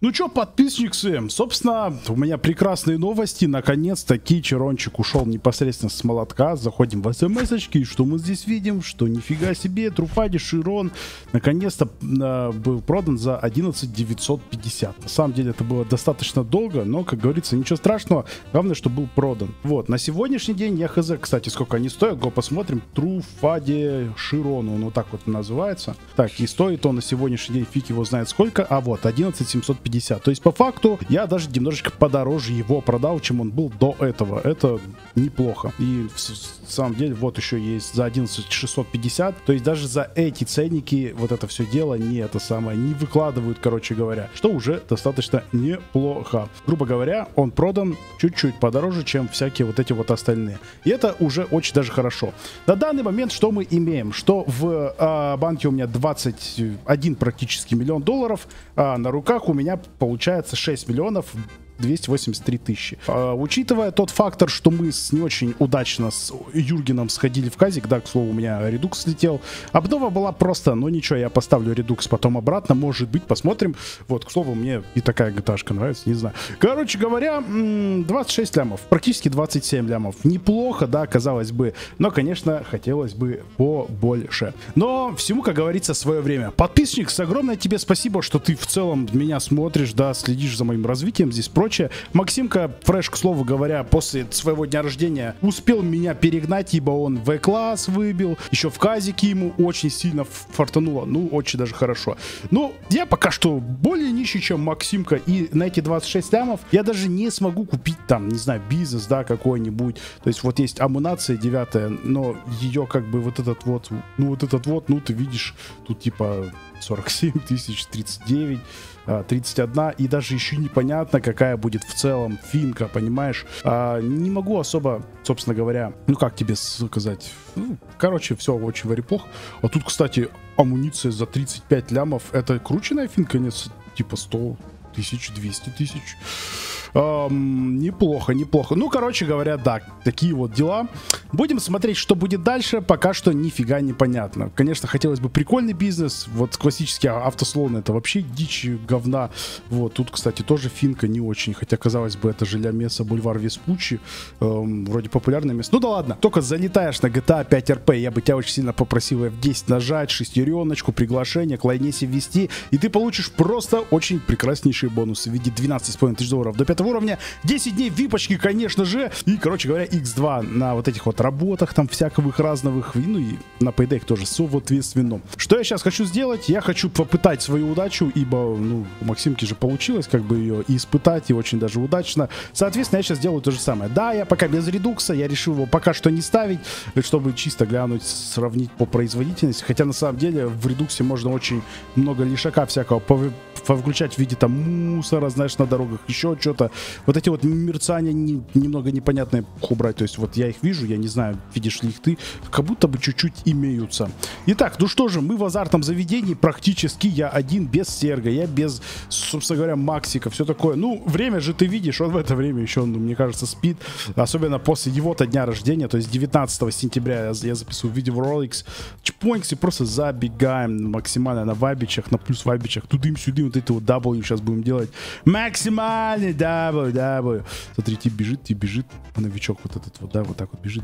Ну чё, подписчики, собственно, у меня прекрасные новости. Наконец-таки Чарончик ушел непосредственно с молотка. Заходим в смс-очки, и что мы здесь видим? Что нифига себе, Труфади Широн наконец-то был продан за 11 950. На самом деле это было достаточно долго, но, как говорится, ничего страшного. Главное, что был продан. Вот, на сегодняшний день я хз, кстати, сколько они стоят. Го посмотрим. Труфади Широн, он вот так вот называется. Так, и стоит он на сегодняшний день, фиг его знает сколько. А вот, 11 750. То есть, по факту, я даже немножечко подороже его продал, чем он был до этого. Это неплохо. И в самом деле, вот еще есть за 11 650. То есть, даже за эти ценники вот это все дело не выкладывают, короче говоря. Что уже достаточно неплохо. Грубо говоря, он продан чуть-чуть подороже, чем всякие вот эти вот остальные. И это уже очень даже хорошо. На данный момент что мы имеем? Что в банке у меня 21 практически миллион долларов, а на руках у меня получается 6 миллионов 283 тысячи. Учитывая тот фактор, что мы не очень удачно с Юргеном сходили в казик, да, к слову, у меня редукс слетел. Обнова была просто, но ничего, я поставлю редукс потом обратно, может быть, посмотрим. Вот, к слову, мне и такая GTA-шка нравится, не знаю. Короче говоря, 26 лямов, практически 27 лямов. Неплохо, да, казалось бы, но, конечно, хотелось бы побольше. Но всему, как говорится, свое время. Подписчик, огромное тебе спасибо, что ты в целом меня смотришь, да, следишь за моим развитием здесь, прочее. Максимка Фреш, к слову говоря, после своего дня рождения успел меня перегнать, ибо он В-класс выбил, еще в казике ему очень сильно фартануло, ну, очень даже хорошо. Ну, я пока что более нищий, чем Максимка, и на эти 26 лямов я даже не смогу купить там, не знаю, бизнес, да, какой-нибудь. То есть вот есть амунация 9, но ее как бы вот этот вот, ну, ты видишь, тут типа 47 тысяч, 39, 31, и даже еще непонятно, какая будет в целом финка, понимаешь? Не могу особо, собственно говоря, ну как тебе сказать, ну, короче, все очень плохо. А тут, кстати, амуниция за 35 лямов, это крученная финка, нет, типа 100 тысяч, 200 тысяч. Неплохо, неплохо. Ну, короче говоря, да, такие вот дела. Будем смотреть, что будет дальше. Пока что нифига не понятно. Конечно, хотелось бы прикольный бизнес. Вот классический автослон — это вообще дичь, говна. Вот, тут, кстати, тоже финка не очень. Хотя, казалось бы, это же ля Меса, бульвар Веспуччи. Вроде популярное место. Ну да ладно. Только залетаешь на GTA 5 RP, я бы тебя очень сильно попросил F10 нажать, шестереночку, приглашение, к Лайнесе ввести. И ты получишь просто очень прекраснейшие бонусы в виде 12,5 тысяч долларов до 5 уровня, 10 дней випочки, конечно же, и, короче говоря, X2 на вот этих вот работах там всяких разных, ну и на Payday тоже, соответственно. Что я сейчас хочу сделать? Я хочу попытать свою удачу, ибо, ну, у Максимки же получилось как бы ее и испытать, и очень даже удачно. Соответственно, я сейчас делаю то же самое. Да, я пока без редукса, я решил его пока что не ставить, чтобы чисто глянуть, сравнить по производительности, хотя на самом деле в редуксе можно очень много лишака всякого повключать в виде там мусора, знаешь, на дорогах, еще что-то. Вот эти вот мерцания немного непонятные убрать. То есть вот я их вижу, я не знаю, видишь ли их ты, как будто бы чуть-чуть имеются. Итак, ну что же, мы в азартном заведении, практически я один, без серга, я без, собственно говоря, Максика, все такое. Ну, время же ты видишь, он в это время еще, ну, мне кажется, спит. Особенно после его-то дня рождения, то есть 19 сентября я записываю видео в Rolex. Чпонькс и просто забегаем максимально на вайбичах, на плюс вайбичах, тудым-сюдым, вот это вот W сейчас будем делать. Максимальный W. Смотрите, бежит, новичок вот этот вот, да, вот так вот бежит.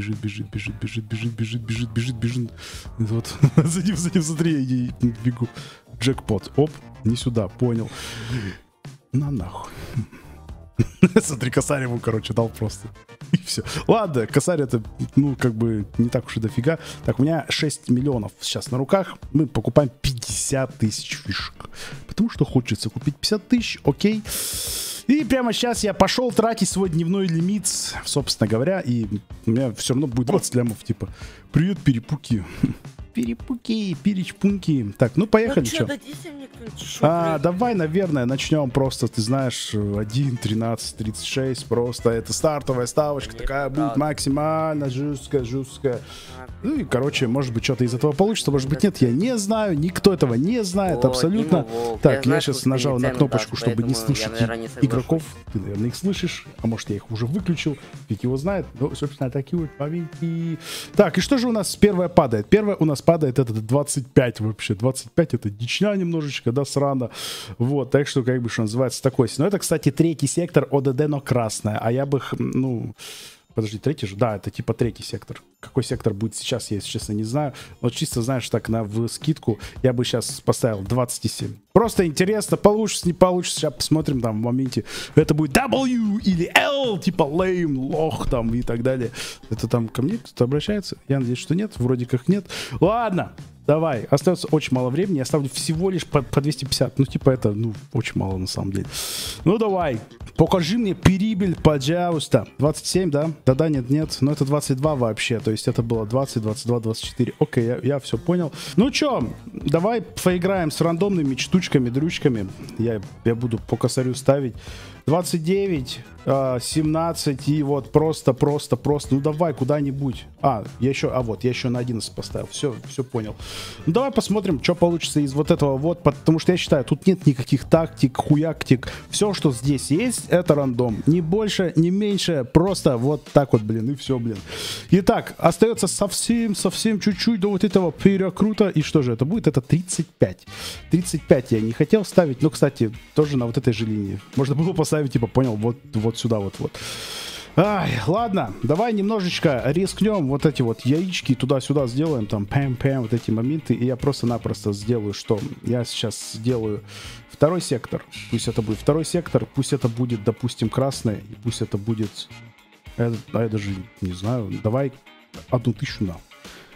Вот, за ним, смотри, я бегу. Джекпот, оп, не сюда, понял. На нахуй. Смотри, косарь ему, короче, дал просто. И все. Ладно, косарь это, ну, как бы не так уж и дофига. Так, у меня 6 миллионов сейчас на руках. Мы покупаем 50 тысяч фишек. Потому что хочется купить 50 тысяч, окей. И прямо сейчас я пошел тратить свой дневной лимит, собственно говоря, и у меня все равно будет 20 лямов, типа, привет, перепуки. Перечпунки. Так, ну поехали, что? Давай, наверное, начнем просто, ты знаешь, 1.13.36, просто это стартовая ставочка, такая будет максимально жесткая. Ну и, короче, может быть, что-то из этого получится, может быть, нет, я не знаю, никто этого не знает, абсолютно. Так, я сейчас нажал на кнопочку, чтобы не слышать игроков, ты, наверное, их слышишь, а может, я их уже выключил, фиг его знает, ну, собственно, такие вот моменты. Так, и что же у нас первое падает? Первое у нас падает это 25 вообще. 25 это дичня немножечко, да, срано. Вот, так что, как бы, что называется, такой. Но это, кстати, третий сектор ОДД, но красная. А я бы, ну... Подожди, третий же? Да, это типа третий сектор. Какой сектор будет сейчас, я, если честно, не знаю. Но чисто, знаешь, так, в скидку я бы сейчас поставил 27. Просто интересно, получится, не получится. Сейчас посмотрим там в моменте. Это будет W или L, типа lame, лох там и так далее. Это там ко мне кто-то обращается? Я надеюсь, что нет. Вроде как нет. Ладно. Давай, остается очень мало времени, я ставлю всего лишь по 250, ну типа это, ну, очень мало на самом деле. Ну давай, покажи мне прибыль, пожалуйста. 27, да? Да-да, нет, но это 22 вообще, то есть это было 20, 22, 24. Окей, я все понял. Ну чё, давай поиграем с рандомными штучками, дрючками. Я буду по косарю ставить. 29, 17 и вот просто, ну давай куда-нибудь. Я еще на 11 поставил, все понял. Ну давай посмотрим, что получится из вот этого вот, потому что я считаю, тут нет никаких тактик, хуяктик. Все, что здесь есть, это рандом. Ни больше, ни меньше, просто вот так вот, блин, и все, блин. Итак, остается совсем чуть-чуть до вот этого перекрута. И что же это будет? Это 35. 35 я не хотел ставить, но, кстати, тоже на вот этой же линии. Можно было поставить, типа, понял, вот сюда, вот. Ай, ладно, давай немножечко рискнем, вот эти вот яички туда-сюда сделаем, там, пэм-пэм, вот эти моменты, и я просто-напросто сделаю, что? Я сейчас сделаю второй сектор, пусть это будет второй сектор, пусть это будет, допустим, красный, и пусть это будет, я даже не знаю, давай 1000 на.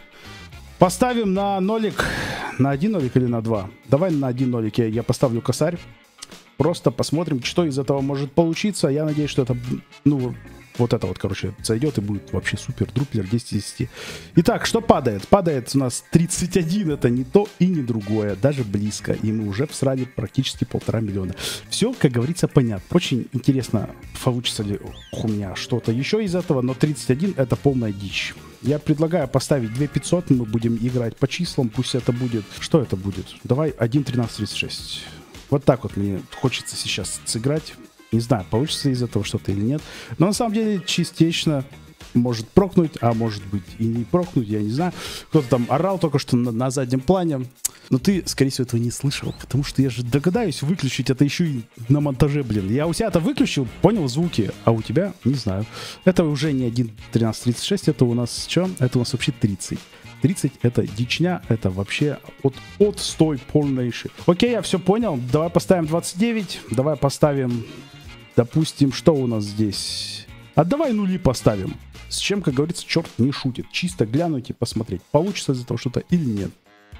Поставим на нолик, на 1 нолик или на 2? Давай на 1 нолик я поставлю косарь. Просто посмотрим, что из этого может получиться. Я надеюсь, что это, ну, вот это вот, короче, зайдет и будет вообще супер, друплер, 10 из 10. Итак, что падает? Падает у нас 31, это не то и не другое, даже близко. И мы уже всрали практически 1,5 миллиона. Все, как говорится, понятно. Очень интересно, получится ли у меня что-то еще из этого, но 31 это полная дичь. Я предлагаю поставить 2500, мы будем играть по числам, пусть это будет... Что это будет? Давай 1.1336. Вот так вот мне хочется сейчас сыграть. Не знаю, получится из этого что-то или нет. Но на самом деле частично может прокнуть, а может быть и не прокнуть, я не знаю. Кто-то там орал только что на заднем плане. Но ты, скорее всего, этого не слышал, потому что я же догадаюсь выключить это еще и на монтаже, блин. Я у себя это выключил, понял звуки, а у тебя не знаю. Это уже не 1.1336, это у нас что? Это у нас вообще 30. 30 это дичня, это вообще отстой полнейший. Окей, я все понял. Давай поставим 29. Давай поставим, допустим, что у нас здесь? А давай нули поставим. С чем, как говорится, черт не шутит. Чисто глянуть и посмотреть, получится из этого что-то или нет.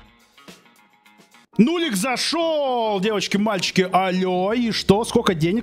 Нулик зашел, девочки, мальчики, алло, и что, сколько денег,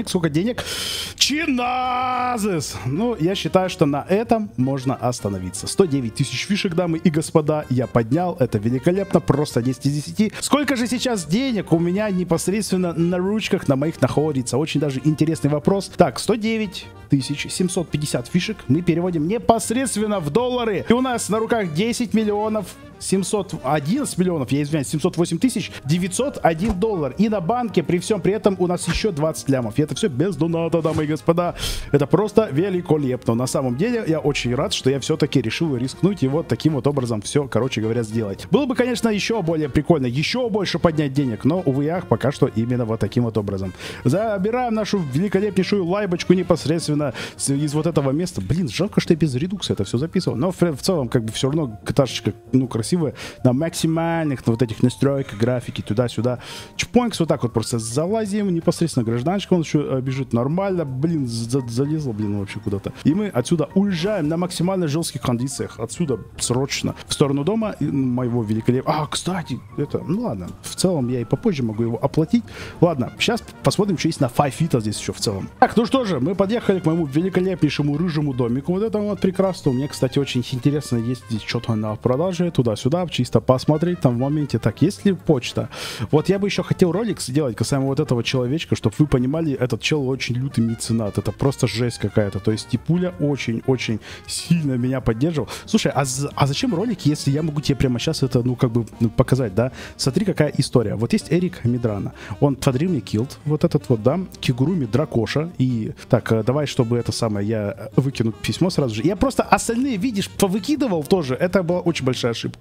чиназис. Ну, я считаю, что на этом можно остановиться. 109 тысяч фишек, дамы и господа, я поднял, это великолепно, просто 10 из 10. Сколько же сейчас денег у меня непосредственно на ручках, на моих находится? Очень даже интересный вопрос. Так, 109 750 фишек мы переводим непосредственно в доллары. И у нас на руках 10 миллионов 711 миллионов, я извиняюсь, 708 тысяч 901 доллар. И на банке при всем при этом у нас еще 20 лямов. И это все без доната, дамы и господа. Это просто великолепно. На самом деле я очень рад, что я все-таки решил рискнуть и вот таким вот образом все, короче говоря, сделать. Было бы, конечно, еще более прикольно, еще больше поднять денег, но, увы, ах, пока что именно вот таким вот образом. Забираем нашу великолепнейшую лайбочку непосредственно из вот этого места. Блин, жалко, что я без редукса это все записывал. Но в целом, как бы, все равно каташечка, ну, красивая. На максимальных, на вот этих настройках, графики, туда-сюда. Чпонькс, вот так вот просто залазим. Непосредственно гражданчик, он еще бежит нормально. Блин, залезла, блин, вообще куда-то. И мы отсюда уезжаем на максимально жестких кондициях. Отсюда срочно в сторону дома моего великолепного. Кстати, это, ну ладно. В целом я и попозже могу его оплатить. Ладно, сейчас посмотрим, что есть на 5 фита здесь еще в целом. Так, ну что же, мы подъехали к моему великолепнейшему рыжему домику. Вот это вот прекрасно. У меня, кстати, очень интересно, есть здесь что-то на продаже. Туда-сюда, чисто посмотреть там в моменте. Так, есть ли почта? Вот я бы еще хотел ролик сделать касаемо вот этого человечка, чтобы вы понимали, этот чел очень лютый меценат. Это просто жесть какая-то. То есть Типуля очень-очень сильно меня поддерживал. Слушай, а зачем ролики, если я могу тебе прямо сейчас это, ну, как бы показать, да? Смотри, какая история. Вот есть Эрик Мидрана. Он подарил мне килд, вот этот вот, да, Кигуруми Дракоша. И так, давай, чтобы это самое, я выкину письмо сразу же. Я просто остальные, видишь, повыкидывал тоже. Это была очень большая ошибка.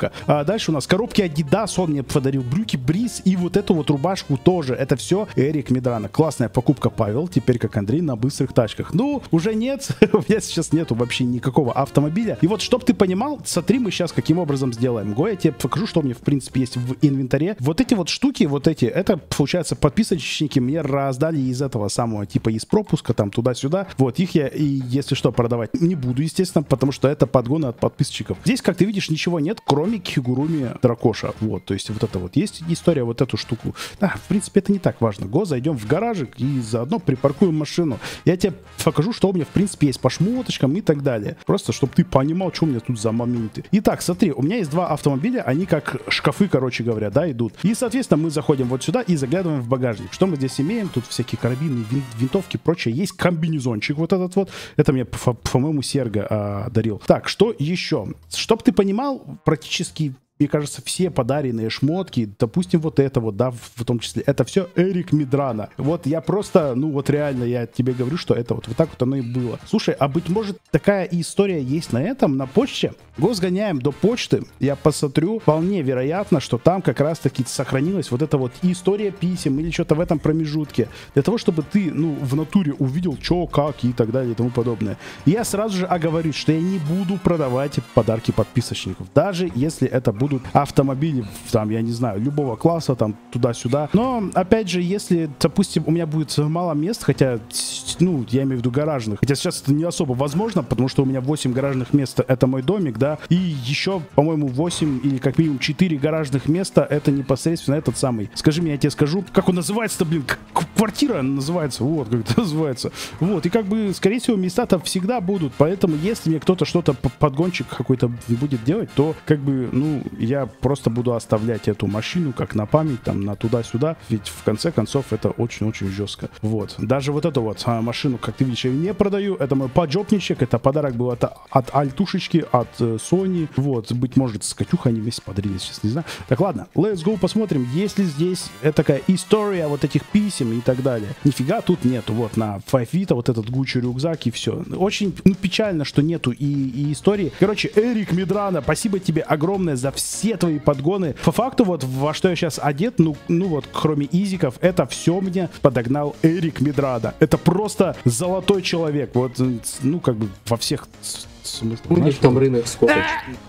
покупка. А дальше у нас коробки Adidas, он мне подарил брюки Бриз и вот эту вот рубашку тоже. Это все Эрик Медрана. Классная покупка, Павел. Теперь как Андрей на быстрых тачках. Ну, уже нет. У меня сейчас нету вообще никакого автомобиля. И вот, чтоб ты понимал, смотри, мы сейчас каким образом сделаем. Я тебе покажу, что у меня в принципе есть в инвентаре. Вот эти вот штуки, вот эти, это получается подписочники мне раздали из этого самого типа из пропуска, там туда-сюда. Вот их я и если что продавать не буду, естественно, потому что это подгоны от подписчиков. Здесь, как ты видишь, ничего нет, кроме Кигуруми Дракоша. Вот, то есть вот это вот есть история, вот эту штуку. Да, в принципе, это не так важно. Зайдем в гаражик и заодно припаркуем машину. Я тебе покажу, что у меня в принципе есть по шмоточкам и так далее. Просто, чтобы ты понимал, что у меня тут за моменты. Итак, смотри, у меня есть два автомобиля, они как шкафы, короче говоря, да, идут. И, соответственно, мы заходим вот сюда и заглядываем в багажник. Что мы здесь имеем? Тут всякие карабины, винтовки, прочее. Есть комбинезончик вот этот вот. Это мне, по-моему, Серго дарил. Так, что еще? Чтоб ты понимал, практически... Мне кажется, все подаренные шмотки, допустим, вот это вот, да, в том числе, это все Эрик Медрана. Вот я просто, ну вот реально, я тебе говорю, что это вот так вот оно и было. Слушай, а быть может, такая история есть на этом, на почте? Сгоняем до почты, я посмотрю, вполне вероятно, что там как раз-таки сохранилась вот эта вот история писем или что-то в этом промежутке. Для того, чтобы ты, ну, в натуре увидел, что, как и так далее и тому подобное. И я сразу же оговорюсь, что я не буду продавать подарки подписочников, даже если это будут автомобили, там, я не знаю, любого класса, там, туда-сюда. Но, опять же, если, допустим, у меня будет мало мест, хотя, ну, я имею в виду гаражных, хотя сейчас это не особо возможно, потому что у меня 8 гаражных мест, это мой домик, да, и еще, по-моему, 8 или как минимум 4 гаражных места, это непосредственно этот самый, скажи мне, я тебе скажу, как он называется-то, блин, квартира называется, вот, как это называется, вот, и как бы, скорее всего, места-то всегда будут, поэтому, если мне кто-то что-то, подгончик какой-то будет делать, то, как бы, ну, я просто буду оставлять эту машину как на память, там, на туда-сюда, ведь в конце концов это очень-очень жестко. Вот. Даже вот эту вот машину, как ты видишь, я не продаю, это мой поджопничек, это подарок был от Альтушечки, от Sony, вот, быть может, с Катюхой они вместе подарили, сейчас не знаю. Так, ладно, let's go, посмотрим, есть ли здесь такая история вот этих писем и так далее. Нифига тут нету, вот, на Five Vita вот этот Гуччи рюкзак и все. Очень, ну, печально, что нету и истории. Короче, Эрик Медрана, спасибо тебе огромное за все твои подгоны. По факту, вот во что я сейчас одет, ну вот, кроме изиков, это все мне подогнал Эрик Медрана. Это просто золотой человек. Вот, ну, как бы во всех смыслах. У них там рынок сколько?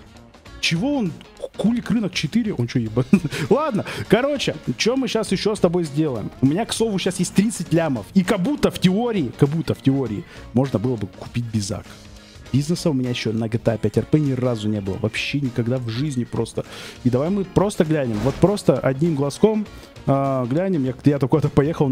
Чего он? Кулик рынок 4? Он что, ебан? Ладно, короче, что мы сейчас еще с тобой сделаем? У меня, к слову, сейчас есть 30 лямов. И как будто в теории, можно было бы купить бизак. Бизнеса у меня еще на GTA 5 RP ни разу не было. Вообще никогда в жизни просто. И давай мы просто глянем. Вот просто одним глазком глянем. Я только поехал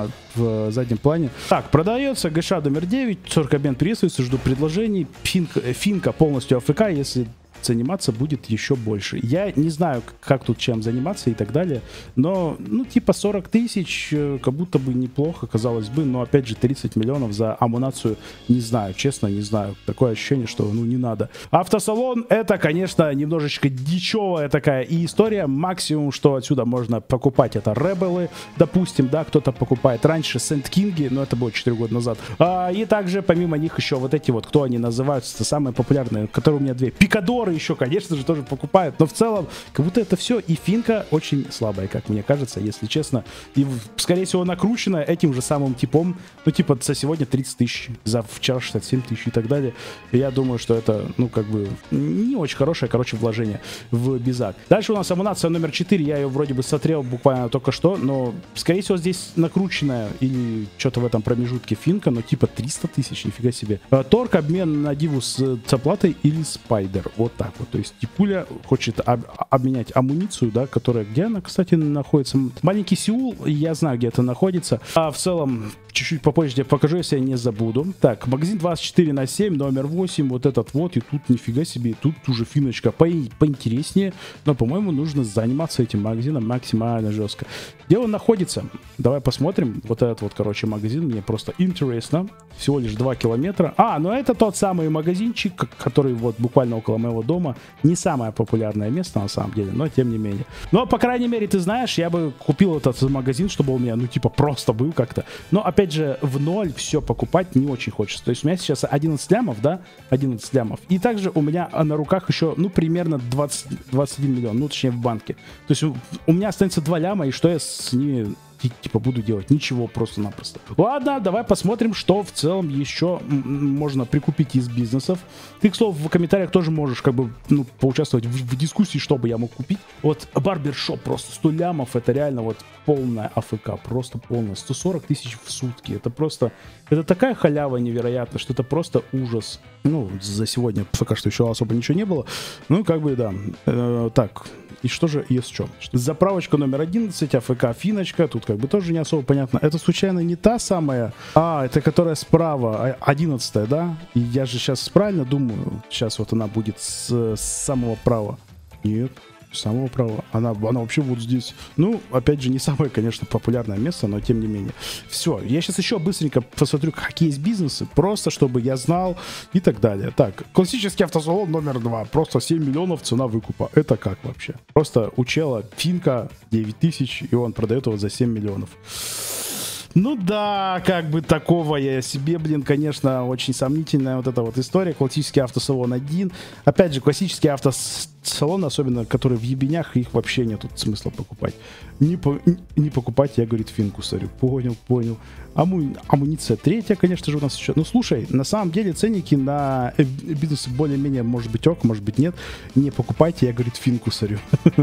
в заднем плане. Так, продается ГШ номер 9. 40 обмен приветствуется. Жду предложений. Финка полностью АФК. Если заниматься будет еще больше. Я не знаю, как тут чем заниматься и так далее, но, ну, типа 40 тысяч, как будто бы неплохо, казалось бы, но, опять же, 30 миллионов за амунацию, не знаю, честно, не знаю. Такое ощущение, что, ну, не надо. Автосалон, это, конечно, немножечко дичевая такая и история. Максимум, что отсюда можно покупать, это Ребелы, допустим, да, кто-то покупает. Раньше Сент Кинги, но это было 4 года назад. И также, помимо них, еще вот эти вот, кто они называются, самые популярные, которые у меня две. Пикадоры еще, конечно же, тоже покупают, но в целом, как будто это все, и финка очень слабая, как мне кажется, если честно, и, скорее всего, накручена этим же самым типом, ну, типа, за сегодня 30 тысяч, за вчера 67 тысяч и так далее, и я думаю, что это, ну, как бы, не очень хорошее, короче, вложение в бизак. Дальше у нас амунация номер 4, я ее вроде бы смотрел буквально только что, но, скорее всего, здесь накрученная или что-то в этом промежутке финка, но типа 300 тысяч, нифига себе. Торг, обмен на диву с оплатой или спайдер, вот так вот. То есть Типуля хочет обменять амуницию, да, которая, где она, кстати, находится? Маленький Сеул, я знаю, где это находится. А в целом, чуть-чуть попозже я покажу, если я не забуду. Так, магазин 24/7, номер 8, вот этот вот, и тут нифига себе, тут уже финочка поинтереснее, но, по-моему, нужно заниматься этим магазином максимально жестко. Где он находится? Давай посмотрим. Вот этот вот, короче, магазин, мне просто интересно. Всего лишь 2 километра. Ну это тот самый магазинчик, который вот буквально около моего дома. дома. Не самое популярное место, на самом деле, но тем не менее. Но, по крайней мере, ты знаешь, я бы купил этот магазин, чтобы у меня, ну, типа, просто был как-то. Но, опять же, в ноль все покупать не очень хочется. То есть у меня сейчас 11 лямов, да, 11 лямов. И также у меня на руках еще, ну, примерно 21 миллион, ну, точнее, в банке. То есть у меня останется 2 ляма, и что я с ними... типа буду делать? Ничего, просто-напросто. Ладно, давай посмотрим, что в целом еще можно прикупить из бизнесов. Ты, к слову, в комментариях тоже можешь как бы, ну, поучаствовать в дискуссии, что бы я мог купить. Вот барбершоп просто 100 лямов, это реально вот полная АФК, просто полная. 140 тысяч в сутки, это просто, это такая халява невероятная, что это просто ужас. Ну, за сегодня пока что еще особо ничего не было. Ну, как бы, да. Так, и что же есть в чем? Заправочка номер 11, АФК Финочка, тут как бы тоже не особо понятно. Это случайно не та самая? А, это которая справа, 11, да? И я же сейчас правильно думаю, сейчас вот она будет с самого права. Нет, с самого права. Она вообще вот здесь. Ну, опять же, не самое, конечно, популярное место, но тем не менее. Все, я сейчас еще быстренько посмотрю, какие есть бизнесы, просто чтобы я знал и так далее. Так, классический автосалон номер 2. Просто 7 миллионов цена выкупа. Это как вообще? Просто у чела финка 9 тысяч, и он продает его за 7 миллионов. Ну да, как бы такого я себе, блин, конечно, очень сомнительная вот эта вот история. Классический автосалон 1. Опять же, классический автосалон, особенно который в ебенях, их вообще нет смысла покупать. Не покупать, я, говорит, финку сорю. Понял. Амуниция 3, конечно же, у нас еще. Ну, слушай, на самом деле ценники на бизнесы более-менее, может быть, ок, может быть, нет. Не покупайте, я, говорит, финку сорю.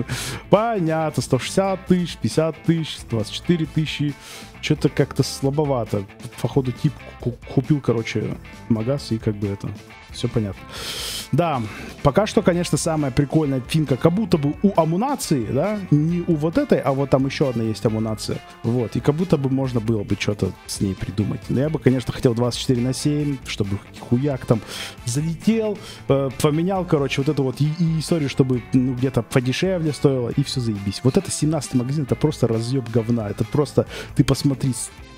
Понятно, 160 тысяч, 50 тысяч, 24 тысячи. Что-то как-то слабовато. Походу, тип купил, короче, магаз, и как бы это... Все понятно. Да, пока что, конечно, самая прикольная финка, как будто бы у амунации, да, не у вот этой, а вот там еще одна есть амунация. Вот, и как будто бы можно было бы что-то с ней придумать. Но я бы, конечно, хотел 24/7, чтобы хуяк там залетел, поменял, короче, вот эту вот и историю, чтобы, ну, где-то подешевле стоило, и все заебись. Вот это 17-й магазин, это просто разъеб говна. Это просто, ты посмотри,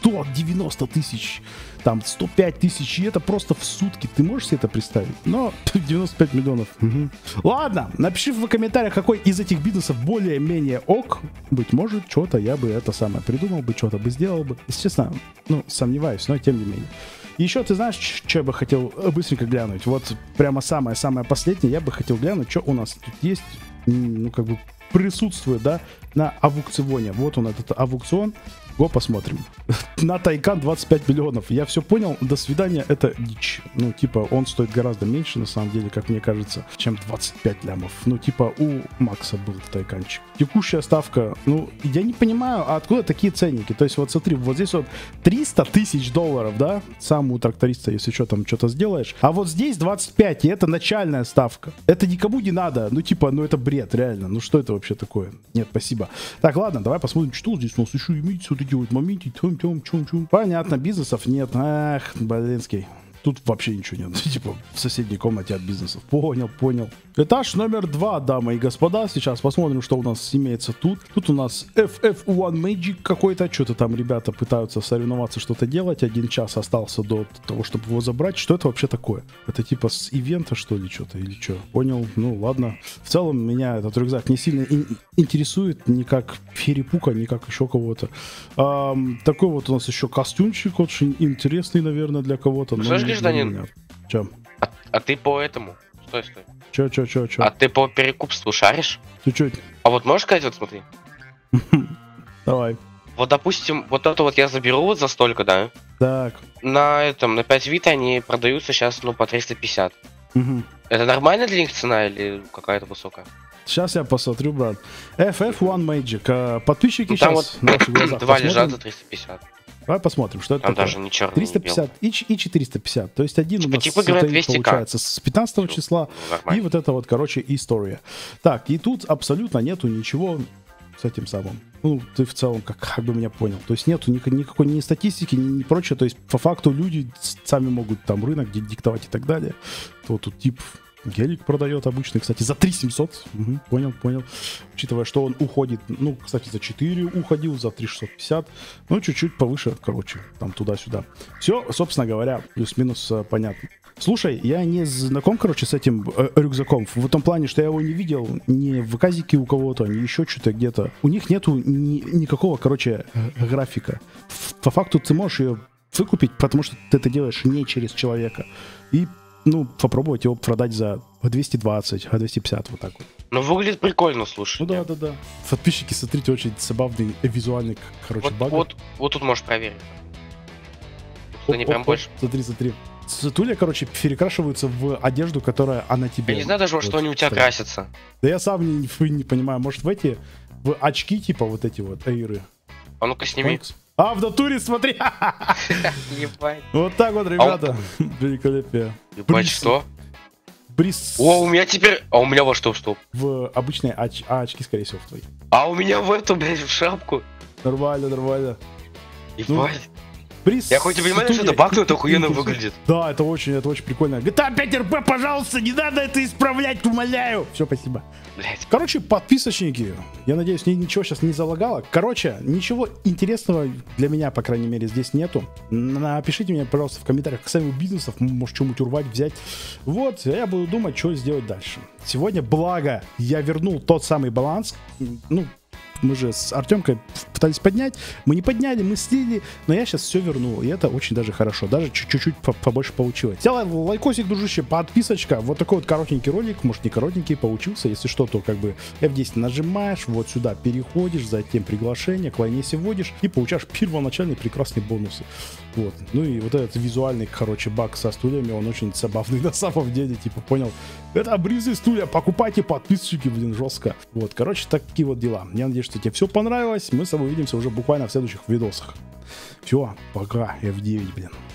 190 тысяч, там 105 тысяч, и это просто в сутки. Ты можешь себе это представить? Но 95 миллионов. Угу. Ладно, напиши в комментариях, какой из этих бизнесов более-менее ок. Быть может, что-то я бы это самое придумал бы, что-то бы сделал бы. Если честно, ну, сомневаюсь, но тем не менее. Еще ты знаешь, что я бы хотел быстренько глянуть? Вот прямо самое-самое последнее, я бы хотел глянуть, что у нас тут есть, ну, как бы присутствует, да, на аукционе. Вот он, этот аукцион. Го, посмотрим. На Тайкан 25 миллионов. Я все понял. До свидания. Это дичь. Ну, типа, он стоит гораздо меньше, на самом деле, как мне кажется, чем 25 лямов. Ну, типа, у Макса был Тайканчик. Текущая ставка, ну, я не понимаю, а откуда такие ценники? То есть, вот смотри, вот здесь вот 300 тысяч долларов, да? Сам у тракториста, если что, там что-то сделаешь. А вот здесь 25, и это начальная ставка. Это никому не надо. Ну, типа, ну, это бред, реально. Ну, что это вообще такое? Нет, спасибо. Так, ладно, давай посмотрим, что здесь у нас еще имеется. Вот эти вот моменты. Понятно, бизнесов нет. Ах, блинский. Тут вообще ничего нет. Типа в соседней комнате от бизнесов. Понял. Этаж номер 2, дамы и господа. Сейчас посмотрим, что у нас имеется тут. Тут у нас FF1 Magic какой-то. Что-то там ребята пытаются соревноваться, что-то делать. 1 час остался до того, чтобы его забрать. Что это вообще такое? Это типа с ивента, что ли, что-то? Или что? Понял. Ну, ладно. В целом, меня этот рюкзак не сильно интересует. Ни как Феррипука, ни как еще кого-то. Такой вот у нас еще костюмчик. Очень интересный, наверное, для кого-то. Гражданин, Чё? а ты по этому? Стой. Чё? А ты по перекупству шаришь? Ты чё? А вот можешь сказать, вот смотри. Давай. Вот, допустим, вот это вот я заберу вот за столько, да? Так. На 5 вит они продаются сейчас, ну, по 350. Угу. Это нормально для них цена или какая-то высокая? Сейчас я посмотрю, брат. FF1 Magic. Подписчики Ну, там сейчас вот на наших глазах 2 посмотрим. лежат за 350. Давай посмотрим, что это Там такое. даже не черный, 350 и 450. То есть один у нас типа говорят, стоит, 200К. получается, с 15 числа. Нормально. И вот это вот, короче, история. Так, и тут абсолютно нету ничего с этим самым. Ну, ты в целом как бы меня понял. То есть нету никакой ни статистики, ни прочее. То есть по факту люди сами могут там рынок диктовать и так далее. То тут тип Гелик продает обычный, кстати, за 3700. Угу, понял. Учитывая, что он уходит, ну, кстати, за 4 уходил, за 3650. Ну, чуть-чуть повыше, короче, там туда-сюда. Все, собственно говоря, плюс-минус понятно. Слушай, я не знаком, короче, с этим рюкзаком. В том плане, что я его не видел ни в казике у кого-то, ни еще что-то где-то. У них нету никакого, короче, графика. По факту ты можешь ее выкупить, потому что ты это делаешь не через человека. И, ну, попробовать его продать за 220, 250, вот так вот. Ну, выглядит прикольно, слушай. Ну да. Подписчики, смотрите, очень забавный визуальный, короче, баг. Вот тут можешь проверить. Они прям больше. Смотри. Стулья, короче, перекрашиваются в одежду, которая она тебе. Я не знаю даже, во что они у тебя красятся. Да я сам не понимаю. Может, в очки, типа, вот эти вот эйры. А ну-ка сними. А, в натуре, смотри! Ебать. Вот так вот, ребята. Великолепие. Ебать, что? Бриз. О, у меня теперь... А у меня во что вступ? В обычные очки, скорее всего, в твои. А у меня в эту, блядь, в шапку. Нормально. Ебать. Бриз. Я хоть и понимаю, что это баг, но это охуенно выглядит. Да, это очень прикольно. GTA 5 RP, пожалуйста, не надо это исправлять, умоляю. Все, спасибо. Блять. Короче, подписочники, я надеюсь, ничего сейчас не залагало. Короче, ничего интересного для меня, по крайней мере, здесь нету. Напишите мне, пожалуйста, в комментариях касаемо бизнесов, может, что-нибудь урвать, взять. Вот, я буду думать, что сделать дальше. Сегодня, благо, я вернул тот самый баланс. Ну, мы же с Артемкой пытались поднять, мы не подняли, мы слили, но я сейчас все вернул, и это очень даже хорошо, даже чуть-чуть побольше получилось. Сделай лайкосик, дружище, подписочка, вот такой вот коротенький ролик, может не коротенький, получился, если что, то как бы F10 нажимаешь, вот сюда переходишь, затем приглашение, к Лайнесе вводишь и получаешь первоначальные прекрасные бонусы. Вот, ну и вот этот визуальный, короче, баг со стульями, он очень забавный на самом деле, типа, понял? Это бризы стулья, покупайте, подписчики, блин, жестко. Вот, короче, такие вот дела. Я надеюсь, что тебе все понравилось. Мы с тобой увидимся уже буквально в следующих видосах. Все, пока, F9, блин.